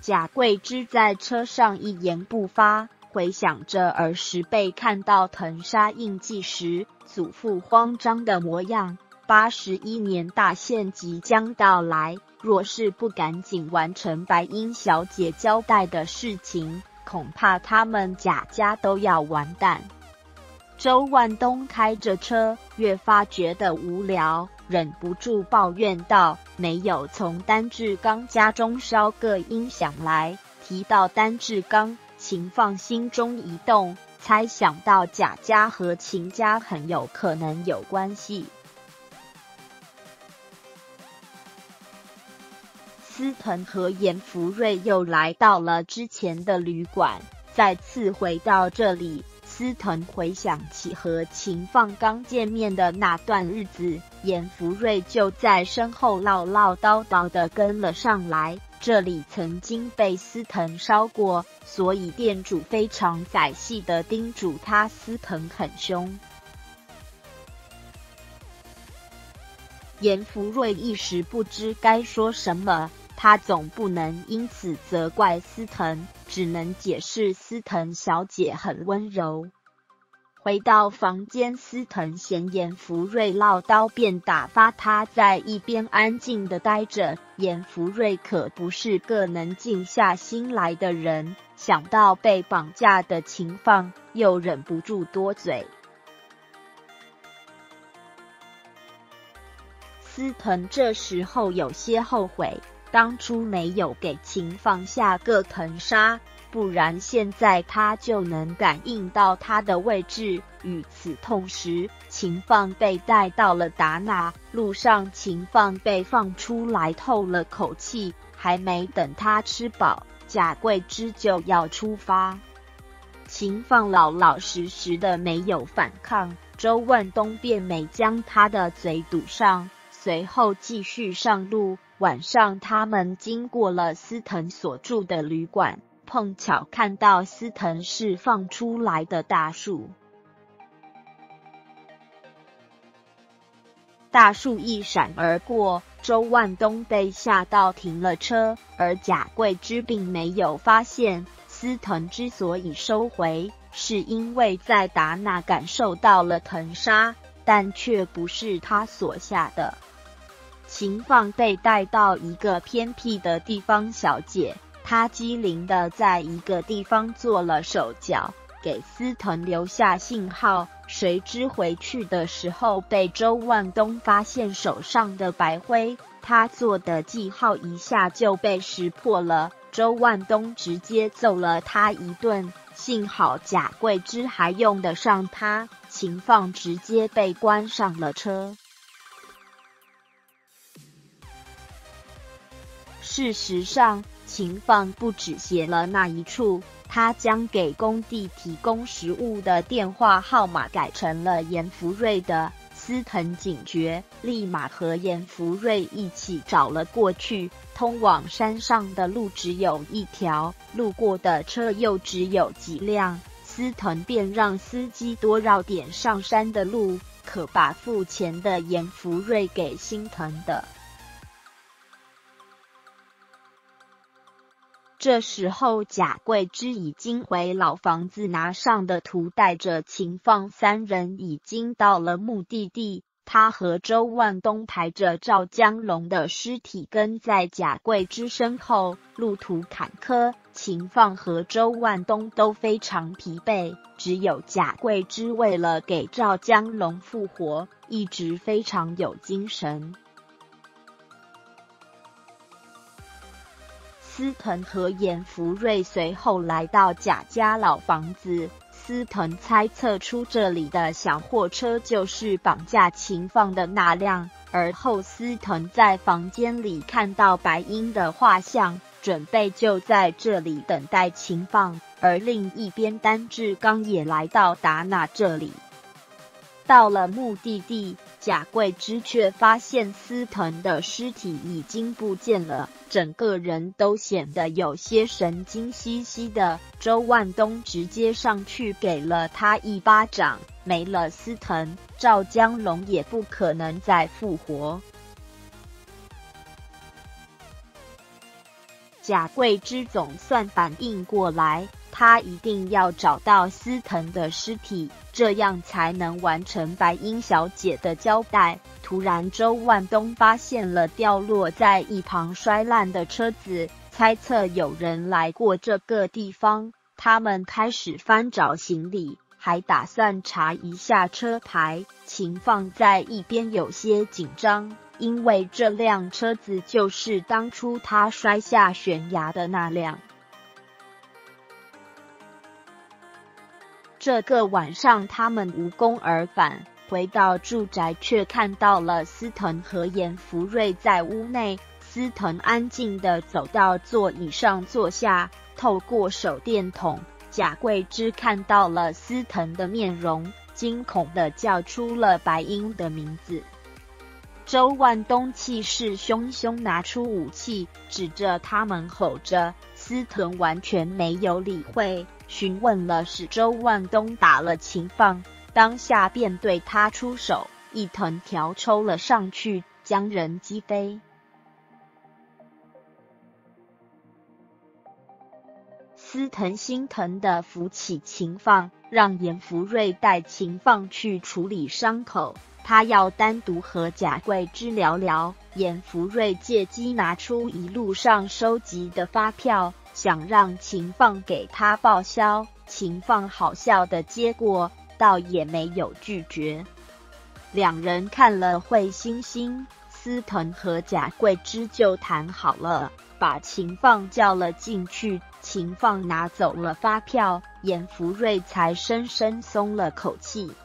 贾桂枝在车上一言不发，回想着儿时被看到藤纱印记时祖父慌张的模样。81年大限即将到来，若是不赶紧完成白英小姐交代的事情，恐怕他们贾家都要完蛋。周万东开着车，越发觉得无聊，忍不住抱怨道：“没有从丹志刚家中捎个音响来。”提到丹志刚，秦放心中一动，猜想到贾家和秦家很有可能有关系。司藤和严福瑞又来到了之前的旅馆，再次回到这里。司藤回想起和秦放刚见面的那段日子，严福瑞就在身后唠唠叨叨地跟了上来。这里曾经被司藤烧过，所以店主非常仔细地叮嘱他，司藤很凶。严福瑞一时不知该说什么，他总不能因此责怪司藤，只能解释司藤小姐很温柔。回到房间，司藤嫌严福瑞唠叨，便打发他在一边安静地待着。严福瑞可不是个能静下心来的人，想到被绑架的情况，又忍不住多嘴。司藤这时候有些后悔，当初没有给秦放下个藤纱，不然现在他就能感应到他的位置。与此同时，秦放被带到了达那，路上秦放被放出来透了口气，还没等他吃饱，贾桂枝就要出发。秦放老老实实的没有反抗，周万东便没将他的嘴堵上，随后继续上路。晚上他们经过了司藤所住的旅馆，碰巧看到司藤释放出来的大树。大树一闪而过，周万东被吓到停了车，而贾桂枝并没有发现。司藤之所以收回，是因为在达那感受到了藤纱，但却不是他所下的。秦放被带到一个偏僻的地方小姐，她机灵地在一个地方做了手脚，给司藤留下信号，谁知回去的时候被周万东发现手上的白灰，他做的记号一下就被识破了。周万东直接揍了他一顿，幸好贾桂枝还用得上他，秦放直接被关上了车。事实上，秦放不只写了那一处，他将给工地提供食物的电话号码改成了严福瑞的。司藤警觉，立马和严福瑞一起找了过去。通往山上的路只有一条，路过的车又只有几辆，司藤便让司机多绕点上山的路，可把付钱的严福瑞给心疼的。这时候贾桂枝已经回老房子，拿上的图带着秦放三人已经到了目的地。他和周万东抬着赵江龙的尸体跟在贾桂枝身后，路途坎坷，秦放和周万东都非常疲惫，只有贾桂枝为了给赵江龙复活，一直非常有精神。司藤和严福瑞随后来到贾家老房子，司藤猜测出这里的小货车就是绑架秦放的那辆，而后司藤在房间里看到白英的画像，准备就在这里等待秦放，而另一边丹志刚也来到达那这里。到了目的地，贾桂枝却发现司藤的尸体已经不见了，整个人都显得有些神经兮兮的。周万东直接上去给了他一巴掌，没了司藤，赵江龙也不可能再复活。 贾桂枝总算反应过来，他一定要找到司藤的尸体，这样才能完成白英小姐的交代。突然，周万东发现了掉落在一旁摔烂的车子，猜测有人来过这个地方。他们开始翻找行李，还打算查一下车牌。秦放在一边有些紧张，因为这辆车子就是当初他摔下悬崖的那辆。这个晚上他们无功而返，回到住宅却看到了司藤和严福瑞在屋内。司藤安静地走到座椅上坐下，透过手电筒，贾桂枝看到了司藤的面容，惊恐地叫出了白英的名字。周万东气势汹汹拿出武器，指着他们吼着，司藤完全没有理会，询问了是周万东打了秦放，当下便对他出手，一藤条抽了上去，将人击飞。司藤心疼地扶起秦放，让严福瑞带秦放去处理伤口，他要单独和贾桂枝聊聊。严福瑞借机拿出一路上收集的发票，想让秦放给他报销。秦放好笑地接过，倒也没有拒绝。两人看了会心心，司藤和贾桂枝就谈好了，把秦放叫了进去。秦放拿走了发票，严福瑞才深深松了口气。